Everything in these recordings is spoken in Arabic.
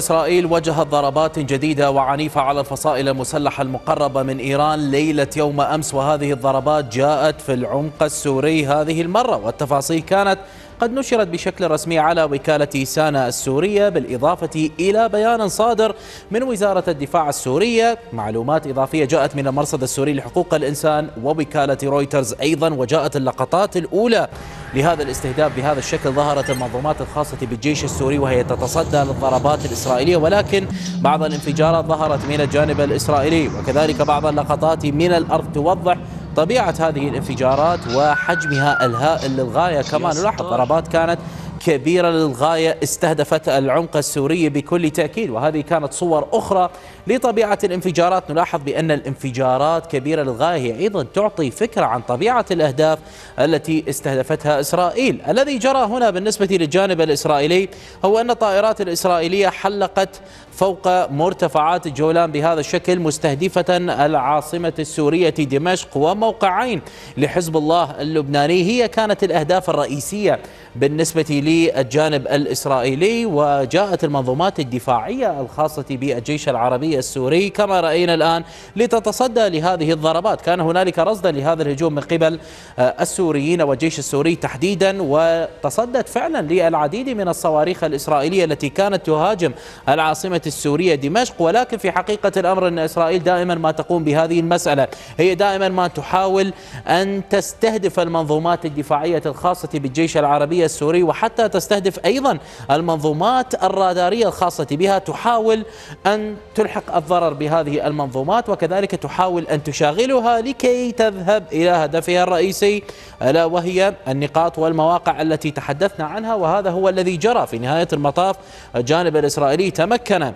إسرائيل وجهت ضربات جديدة وعنيفة على الفصائل المسلحة المقربة من إيران ليلة يوم أمس، وهذه الضربات جاءت في العمق السوري هذه المرة، والتفاصيل كانت قد نشرت بشكل رسمي على وكالة سانا السورية، بالإضافة إلى بيان صادر من وزارة الدفاع السورية. معلومات إضافية جاءت من المرصد السوري لحقوق الإنسان ووكالة رويترز أيضا، وجاءت اللقطات الأولى لهذا الاستهداف بهذا الشكل. ظهرت المنظومات الخاصة بالجيش السوري وهي تتصدى للضربات الإسرائيلية، ولكن بعض الانفجارات ظهرت من الجانب الإسرائيلي، وكذلك بعض اللقطات من الأرض توضح طبيعة هذه الانفجارات وحجمها الهائل للغاية. كما نلاحظ ضربات كانت كبيرة للغاية استهدفت العمق السوري بكل تأكيد، وهذه كانت صور أخرى لطبيعة الانفجارات. نلاحظ بأن الانفجارات كبيرة للغاية هي أيضا تعطي فكرة عن طبيعة الأهداف التي استهدفتها إسرائيل. الذي جرى هنا بالنسبة للجانب الإسرائيلي هو أن الطائرات الإسرائيلية حلقت فوق مرتفعات الجولان بهذا الشكل، مستهدفة العاصمة السورية دمشق وموقعين لحزب الله اللبناني. هي كانت الأهداف الرئيسية بالنسبة للجانب الإسرائيلي، وجاءت المنظومات الدفاعية الخاصة بالجيش العربي السوري كما رأينا الآن لتتصدى لهذه الضربات. كان هنالك رصدا لهذا الهجوم من قبل السوريين والجيش السوري تحديدا، وتصدت فعلا للعديد من الصواريخ الإسرائيلية التي كانت تهاجم العاصمة السورية دمشق. ولكن في حقيقة الأمر أن إسرائيل دائما ما تقوم بهذه المسألة، هي دائما ما تحاول أن تستهدف المنظومات الدفاعية الخاصة بالجيش العربي السوري، وحتى تستهدف أيضا المنظومات الرادارية الخاصة بها، تحاول أن تلحق الضرر بهذه المنظومات، وكذلك تحاول أن تشاغلها لكي تذهب إلى هدفها الرئيسي، ألا وهي النقاط والمواقع التي تحدثنا عنها. وهذا هو الذي جرى في نهاية المطاف. الجانب الإسرائيلي تمكن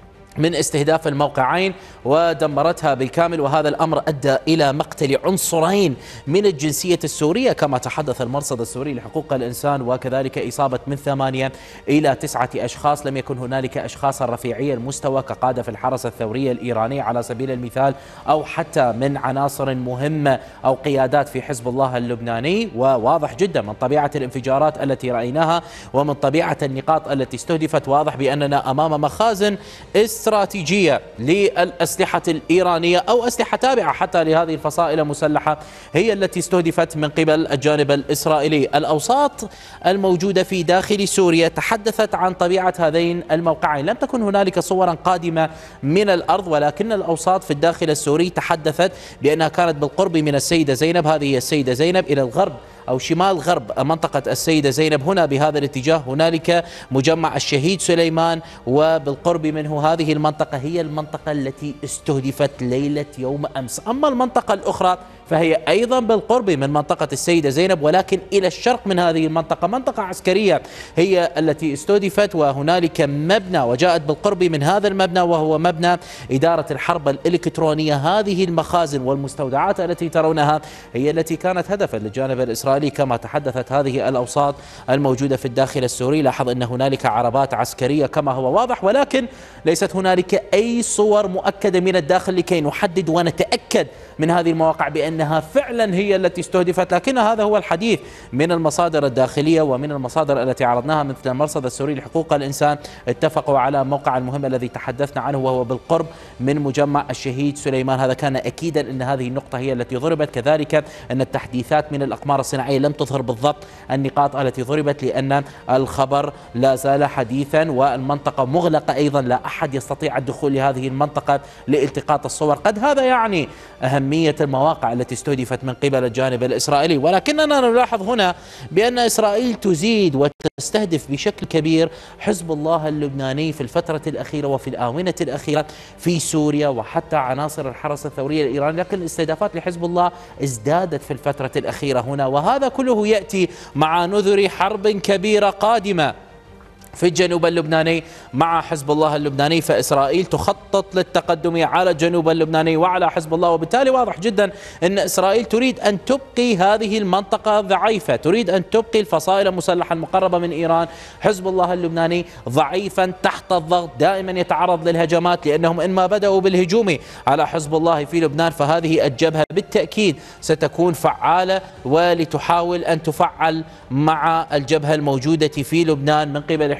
من استهداف الموقعين ودمرتها بالكامل، وهذا الأمر أدى إلى مقتل عنصرين من الجنسية السورية كما تحدث المرصد السوري لحقوق الإنسان، وكذلك إصابة من 8 إلى 9 أشخاص. لم يكن هنالك أشخاص رفيعي المستوى كقادة في الحرس الثوري الإيراني على سبيل المثال، أو حتى من عناصر مهمة أو قيادات في حزب الله اللبناني. وواضح جدا من طبيعة الانفجارات التي رأيناها ومن طبيعة النقاط التي استهدفت، واضح بأننا أمام مخازن استراتيجية للأسلحة الإيرانية أو أسلحة تابعة حتى لهذه الفصائل المسلحة هي التي استهدفت من قبل الجانب الإسرائيلي. الأوساط الموجودة في داخل سوريا تحدثت عن طبيعة هذين الموقعين. لم تكن هنالك صورا قادمة من الأرض، ولكن الأوساط في الداخل السوري تحدثت بأنها كانت بالقرب من السيدة زينب. هذه هي السيدة زينب، إلى الغرب أو شمال غرب منطقة السيدة زينب هنا بهذا الاتجاه هنالك مجمع الشهيد سليمان، وبالقرب منه هذه المنطقة هي المنطقة التي استهدفت ليلة يوم أمس. أما المنطقة الأخرى فهي أيضا بالقرب من منطقة السيدة زينب، ولكن إلى الشرق من هذه المنطقة منطقة عسكرية هي التي استهدفت، وهنالك مبنى وجاءت بالقرب من هذا المبنى وهو مبنى إدارة الحرب الإلكترونية. هذه المخازن والمستودعات التي ترونها هي التي كانت هدفا للجانب الإسرائيلي كما تحدثت هذه الأوساط الموجودة في الداخل السوري. لاحظ أن هنالك عربات عسكرية كما هو واضح، ولكن ليست هنالك أي صور مؤكدة من الداخل لكي نحدد ونتأكد من هذه المواقع بأنها فعلا هي التي استهدفت. لكن هذا هو الحديث من المصادر الداخلية ومن المصادر التي عرضناها مثل المرصد السوري لحقوق الإنسان. اتفقوا على موقع المهم الذي تحدثنا عنه وهو بالقرب من مجمع الشهيد سليمان. هذا كان أكيدا أن هذه النقطة هي التي ضربت. كذلك أن التحديثات من الأقمار الصناعية لم تظهر بالضبط النقاط التي ضربت، لأن الخبر لا زال حديثا والمنطقة مغلقة أيضا، لا أحد يستطيع الدخول لهذه المنطقة لالتقاط الصور. قد هذا يعني أهمية المواقع التي استهدفت من قبل الجانب الإسرائيلي، ولكننا نلاحظ هنا بأن إسرائيل تزيد وتستهدف بشكل كبير حزب الله اللبناني في الفترة الأخيرة وفي الآونة الأخيرة في سوريا وحتى عناصر الحرس الثوري الإيراني. لكن الاستهدافات لحزب الله ازدادت في الفترة الأخيرة هنا، وهذا كله يأتي مع نذر حرب كبيرة قادمة في الجنوب اللبناني مع حزب الله اللبناني. فإسرائيل تخطط للتقدم على الجنوب اللبناني وعلى حزب الله، وبالتالي واضح جدا أن إسرائيل تريد أن تبقي هذه المنطقة ضعيفة، تريد أن تبقي الفصائل المسلحة المقربة من إيران حزب الله اللبناني ضعيفا تحت الضغط، دائما يتعرض للهجمات، لأنهم إنما بدأوا بالهجوم على حزب الله في لبنان فهذه الجبهة بالتأكيد ستكون فعالة، ولتحاول أن تفعل مع الجبهة الموجودة في لبنان من قبل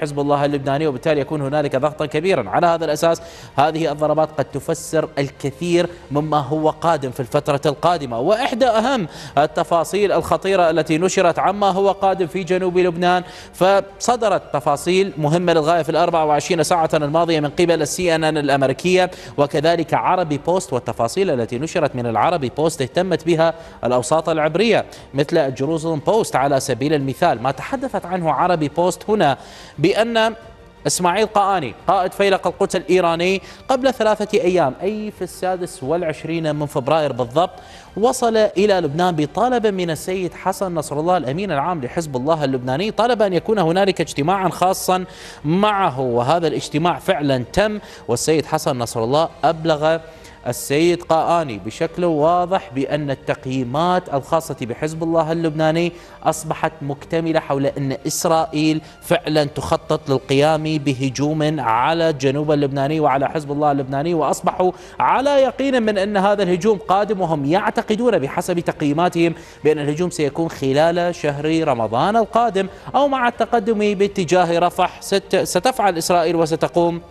لحزب الله اللبناني، وبالتالي يكون هنالك ضغطا كبيرا. على هذا الأساس هذه الضربات قد تفسر الكثير مما هو قادم في الفترة القادمة. وإحدى أهم التفاصيل الخطيرة التي نشرت عما هو قادم في جنوب لبنان، فصدرت تفاصيل مهمة للغاية في 24 ساعة الماضية من قبل CNN الأمريكية وكذلك عربي بوست، والتفاصيل التي نشرت من العربي بوست اهتمت بها الأوساط العبرية مثل الجيروزالم بوست على سبيل المثال. ما تحدثت عنه عربي بوست هنا بأن إسماعيل قآني قائد فيلق القدس الإيراني قبل 3 أيام، أي في 26 من فبراير بالضبط، وصل إلى لبنان بطلب من السيد حسن نصر الله الأمين العام لحزب الله اللبناني، طلب أن يكون هنالك اجتماعا خاصا معه، وهذا الاجتماع فعلا تم. والسيد حسن نصر الله أبلغ السيد قآني بشكل واضح بأن التقييمات الخاصة بحزب الله اللبناني أصبحت مكتملة حول أن إسرائيل فعلا تخطط للقيام بهجوم على الجنوب اللبناني وعلى حزب الله اللبناني، وأصبحوا على يقين من أن هذا الهجوم قادم، وهم يعتقدون بحسب تقييماتهم بأن الهجوم سيكون خلال شهر رمضان القادم أو مع التقدم باتجاه رفح. ستفعل إسرائيل وستقوم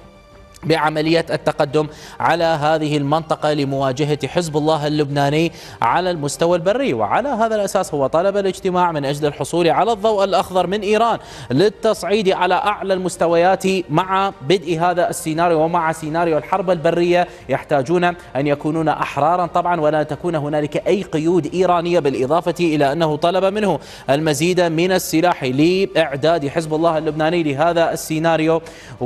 بعملية التقدم على هذه المنطقة لمواجهة حزب الله اللبناني على المستوى البري. وعلى هذا الأساس هو طلب الاجتماع من أجل الحصول على الضوء الأخضر من إيران للتصعيد على أعلى المستويات مع بدء هذا السيناريو، ومع سيناريو الحرب البرية يحتاجون أن يكونون أحرارا طبعا، ولا تكون هنالك أي قيود إيرانية، بالإضافة إلى أنه طلب منه المزيد من السلاح لإعداد حزب الله اللبناني لهذا السيناريو،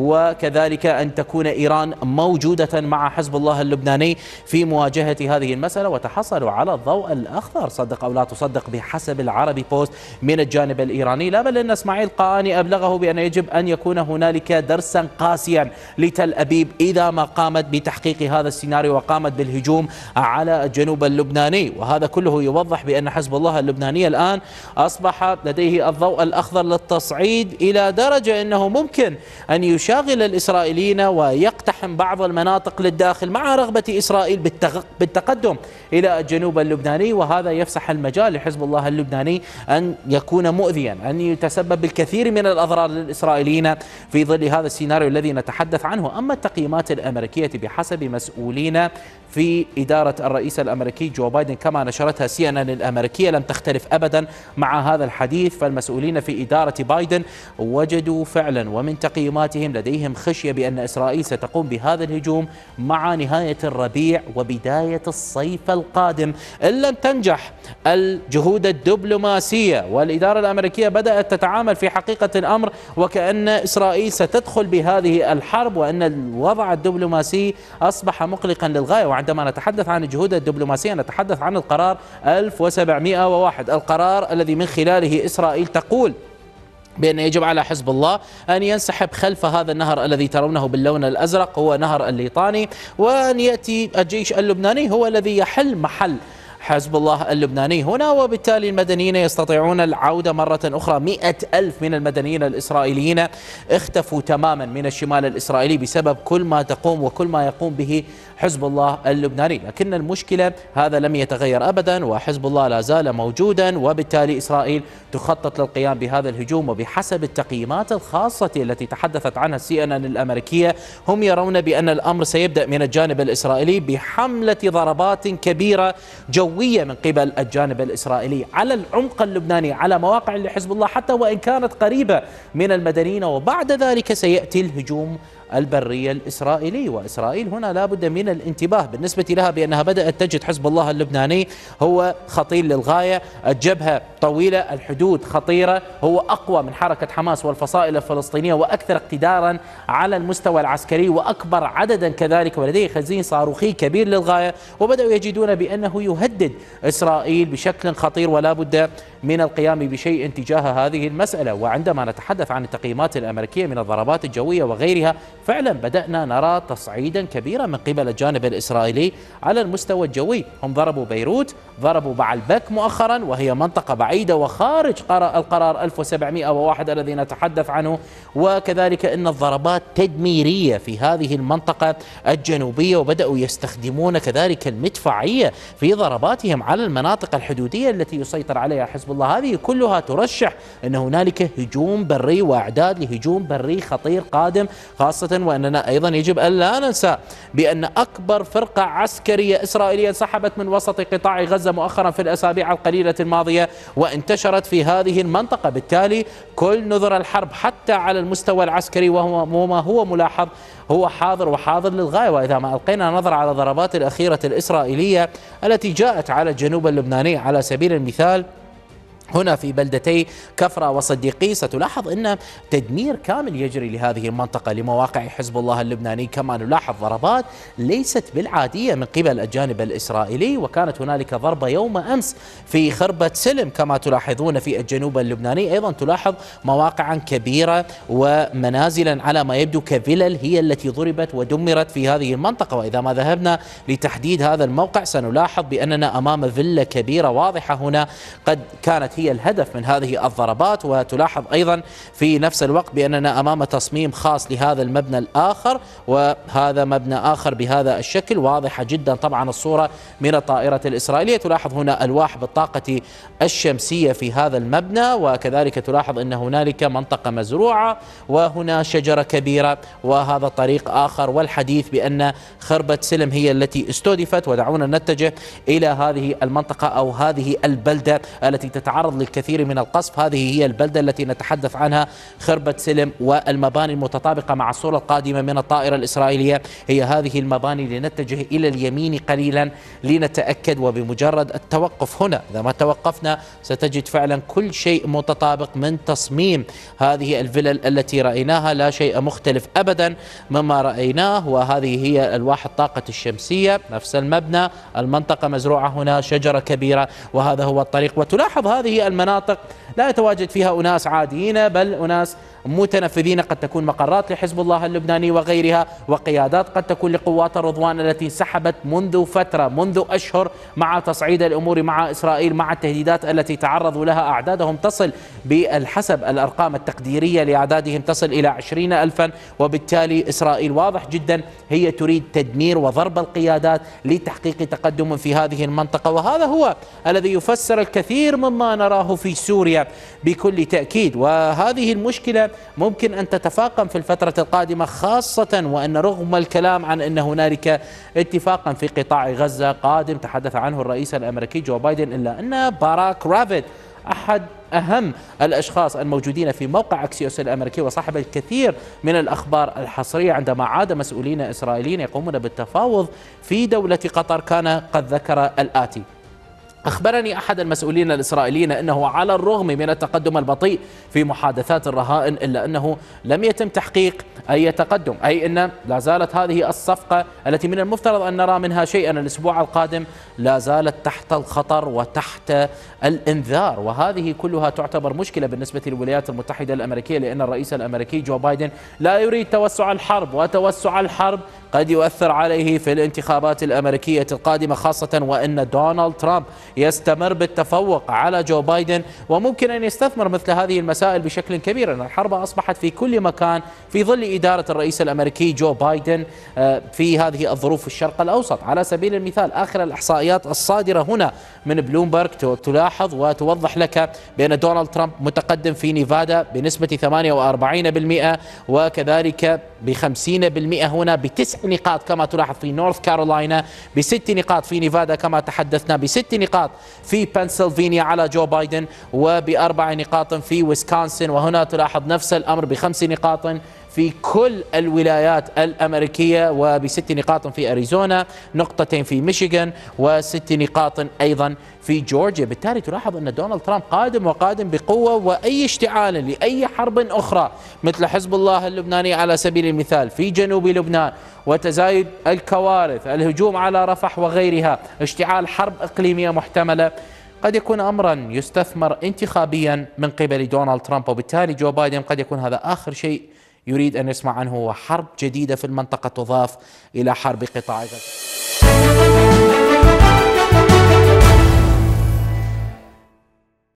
وكذلك أن تكون إيران موجودة مع حزب الله اللبناني في مواجهة هذه المسألة. وتحصلوا على الضوء الأخضر صدق أو لا تصدق بحسب العربي بوست من الجانب الإيراني، لا بل أن إسماعيل قآني أبلغه بأن يجب أن يكون هنالك درسا قاسيا لتل أبيب إذا ما قامت بتحقيق هذا السيناريو وقامت بالهجوم على الجنوب اللبناني. وهذا كله يوضح بأن حزب الله اللبناني الآن أصبح لديه الضوء الأخضر للتصعيد إلى درجة أنه ممكن أن يشاغل الإسرائيليين ويقتحم بعض المناطق للداخل مع رغبة إسرائيل بالتقدم إلى الجنوب اللبناني، وهذا يفسح المجال لحزب الله اللبناني أن يكون مؤذيا، أن يتسبب بالكثير من الأضرار للإسرائيليين في ظل هذا السيناريو الذي نتحدث عنه. أما التقييمات الأمريكية بحسب مسؤولين في إدارة الرئيس الأمريكي جو بايدن كما نشرتها CNN الأمريكية لم تختلف أبدا مع هذا الحديث. فالمسؤولين في إدارة بايدن وجدوا فعلا ومن تقييماتهم لديهم خشية بأن إسرائيل ستقوم بهذا الهجوم مع نهاية الربيع وبداية الصيف القادم إن لم تنجح الجهود الدبلوماسية. والإدارة الأمريكية بدأت تتعامل في حقيقة الأمر وكأن إسرائيل ستدخل بهذه الحرب، وأن الوضع الدبلوماسي أصبح مقلقا للغاية. وعندما نتحدث عن الجهود الدبلوماسية نتحدث عن القرار 1701، القرار الذي من خلاله إسرائيل تقول بأن يجب على حزب الله أن ينسحب خلف هذا النهر الذي ترونه باللون الأزرق، هو نهر الليطاني، وأن يأتي الجيش اللبناني هو الذي يحل محل حزب الله اللبناني هنا، وبالتالي المدنيين يستطيعون العودة مرة أخرى. 100,000 من المدنيين الإسرائيليين اختفوا تماما من الشمال الإسرائيلي بسبب كل ما تقوم وكل ما يقوم به حزب الله اللبناني. لكن المشكلة هذا لم يتغير أبدا، وحزب الله لا زال موجودا، وبالتالي إسرائيل تخطط للقيام بهذا الهجوم. وبحسب التقييمات الخاصة التي تحدثت عنها CNN الأمريكية هم يرون بأن الأمر سيبدأ من الجانب الإسرائيلي بحملة ضربات كبيرة جوية من قبل الجانب الإسرائيلي على العمق اللبناني، على مواقع لحزب الله حتى وإن كانت قريبة من المدنيين، وبعد ذلك سيأتي الهجوم البري الإسرائيلي. وإسرائيل هنا لا بد من الانتباه بالنسبة لها بأنها بدأت تجد حزب الله اللبناني هو خطير للغاية، الجبهة طويلة، الحدود خطيرة، هو أقوى من حركة حماس والفصائل الفلسطينية وأكثر اقتدارا على المستوى العسكري وأكبر عددا كذلك، ولديه خزين صاروخي كبير للغاية، وبدأوا يجدون بأنه يهدد إسرائيل بشكل خطير ولا بد من القيام بشيء تجاه هذه المسألة. وعندما نتحدث عن التقييمات الأمريكية من الضربات الجوية وغيرها فعلا بدأنا نرى تصعيدا كبيرا من قبل الجانب الإسرائيلي على المستوى الجوي. هم ضربوا بيروت، ضربوا بعلبك مؤخرا وهي منطقة بعيدة وخارج القرار 1701 الذي نتحدث عنه، وكذلك أن الضربات تدميرية في هذه المنطقة الجنوبية، وبدأوا يستخدمون كذلك المدفعية في ضرباتهم على المناطق الحدودية التي يسيطر عليها حزب الله. هذه كلها ترشح أن هنالك هجوم بري وإعداد لهجوم بري خطير قادم، خاصة وأننا أيضا يجب أن لا ننسى بأن أكبر فرقة عسكرية إسرائيلية انسحبت من وسط قطاع غزة مؤخرا في الأسابيع القليلة الماضية وانتشرت في هذه المنطقة. بالتالي كل نذر الحرب حتى على المستوى العسكري وما هو ملاحظ هو حاضر وحاضر للغاية. وإذا ما ألقينا نظرة على الضربات الأخيرة الإسرائيلية التي جاءت على الجنوب اللبناني على سبيل المثال هنا في بلدتي كفرة وصديقي، ستلاحظ أن تدمير كامل يجري لهذه المنطقة لمواقع حزب الله اللبناني. كما نلاحظ ضربات ليست بالعادية من قبل الجانب الإسرائيلي، وكانت هنالك ضربة يوم أمس في خربة سلم كما تلاحظون في الجنوب اللبناني. أيضا تلاحظ مواقعا كبيرة ومنازلا على ما يبدو كفلل هي التي ضربت ودمرت في هذه المنطقة. وإذا ما ذهبنا لتحديد هذا الموقع سنلاحظ بأننا أمام فيلا كبيرة واضحة هنا قد كانت هي الهدف من هذه الضربات. وتلاحظ أيضا في نفس الوقت بأننا أمام تصميم خاص لهذا المبنى الآخر، وهذا مبنى آخر بهذا الشكل، واضحة جدا طبعا الصورة من الطائرة الإسرائيلية. تلاحظ هنا ألواح بالطاقة الشمسية في هذا المبنى، وكذلك تلاحظ أن هنالك منطقة مزروعة وهنا شجرة كبيرة وهذا طريق آخر، والحديث بأن خربة سلم هي التي استهدفت. ودعونا نتجه إلى هذه المنطقة أو هذه البلدة التي تتعرض للكثير من القصف. هذه هي البلدة التي نتحدث عنها خربة سلم، والمباني المتطابقة مع الصورة القادمة من الطائرة الإسرائيلية هي هذه المباني. لنتجه إلى اليمين قليلا لنتأكد، وبمجرد التوقف هنا إذا ما توقفنا ستجد فعلا كل شيء متطابق من تصميم هذه الفلل التي رأيناها، لا شيء مختلف أبدا مما رأيناه. وهذه هي ألواح الطاقة الشمسية، نفس المبنى، المنطقة مزروعة هنا، شجرة كبيرة، وهذا هو الطريق. وتلاحظ هذه المناطق لا يتواجد فيها أناس عاديين بل أناس متنفذين، قد تكون مقرات لحزب الله اللبناني وغيرها، وقيادات قد تكون لقوات الرضوان التي انسحبت منذ فترة، منذ أشهر، مع تصعيد الأمور مع إسرائيل، مع التهديدات التي تعرضوا لها. أعدادهم تصل بحسب الأرقام التقديرية لأعدادهم تصل إلى 20,000، وبالتالي إسرائيل واضح جدا هي تريد تدمير وضرب القيادات لتحقيق تقدم في هذه المنطقة. وهذا هو الذي يفسر الكثير مما نراه في سوريا بكل تأكيد. وهذه المشكلة ممكن أن تتفاقم في الفترة القادمة، خاصة وأن رغم الكلام عن أن هنالك اتفاقا في قطاع غزة قادم تحدث عنه الرئيس الأمريكي جو بايدن، إلا أن باراك رافد أحد أهم الأشخاص الموجودين في موقع أكسيوس الأمريكي وصاحب الكثير من الأخبار الحصرية، عندما عاد مسؤولين إسرائيليين يقومون بالتفاوض في دولة قطر كان قد ذكر الآتي: أخبرني أحد المسؤولين الإسرائيليين أنه على الرغم من التقدم البطيء في محادثات الرهائن إلا أنه لم يتم تحقيق أي تقدم، أي أن لا زالت هذه الصفقة التي من المفترض أن نرى منها شيئا الأسبوع القادم لا زالت تحت الخطر وتحت الإنذار. وهذه كلها تعتبر مشكلة بالنسبة للولايات المتحدة الأمريكية، لأن الرئيس الأمريكي جو بايدن لا يريد توسع الحرب، وتوسع الحرب قد يؤثر عليه في الانتخابات الأمريكية القادمة، خاصة وأن دونالد ترامب يستمر بالتفوق على جو بايدن، وممكن أن يستثمر مثل هذه المسائل بشكل كبير. أن الحرب أصبحت في كل مكان في ظل إدارة الرئيس الأمريكي جو بايدن في هذه الظروف في الشرق الأوسط. على سبيل المثال آخر الإحصائيات الصادرة هنا من بلومبرج تلاحظ وتوضح لك بأن دونالد ترامب متقدم في نيفادا بنسبة 48%، وكذلك ب50% هنا ب9 نقاط كما تلاحظ في نورث كارولاينا، ب6 نقاط في نيفادا كما تحدثنا، ب6 نقاط في بنسلفانيا على جو بايدن، وب4 نقاط في ويسكونسن. وهنا تلاحظ نفس الأمر ب5 نقاط في كل الولايات الأمريكية، وب6 نقاط في أريزونا، نقطتين في ميشيغان، و6 نقاط أيضا في جورجيا. بالتالي تلاحظ أن دونالد ترامب قادم وقادم بقوة، وأي اشتعال لأي حرب أخرى مثل حزب الله اللبناني على سبيل المثال في جنوب لبنان، وتزايد الكوارث، الهجوم على رفح وغيرها، اشتعال حرب إقليمية محتملة، قد يكون أمرا يستثمر انتخابيا من قبل دونالد ترامب. وبالتالي جو بايدن قد يكون هذا آخر شيء يريد أن يسمع عنه، وحرب جديدة في المنطقة تضاف إلى حرب قطاع غزة.